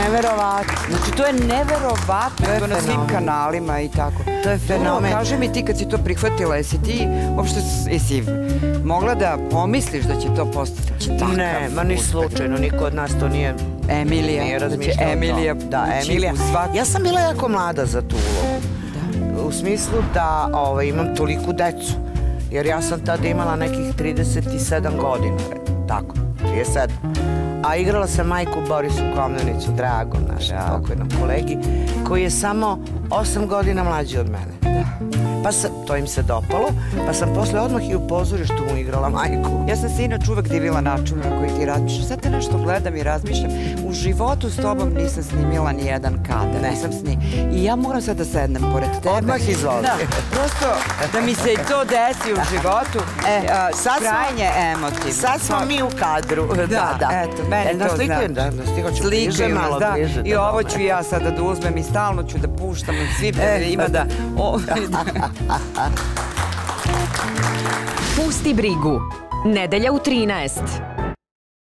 Neverovatno. Znači, to je neverovatno, to na svim kanalima i tako. To je fenomen. Kaži mi ti kad si to prihvatila, jesi ti uopšte mogla da pomisliš da će to postati takav? Ne, ma ni slučajno, niko od nas to nije razmišljao. Emilija. Da, Emilija. Ja sam bila jako mlada za tu ulogu. U smislu da imam toliku decu. Jer ja sam tada imala nekih 37 godina. Tako, 37. A igrala sam majku Borisu Komnenicu, dragom našem pokojnom kolegi, koji je samo 8 godina mlađi od mene. Pa to im se dopalo, pa sam posle odmah i u pozorištu mu igrala majku. Ja sam se inače uvek divila načinu na koji ti radiš. Sad te nešto gledam i razmišljam. U životu s tobom nisam snimila ni jedan kadar. Nisam I ja moram sad da sednem pored tebe. Odmah izvoli. Da, prosto da mi se to desi u životu. Krajnje emotivno. Sad smo mi u kadru. Da, eto, meni to znam. Slikaju nas, da. I ovo ću ja sada da uzmem i stalno ću da puštam svim ima da... Pusti brigu. Nedelja u 13.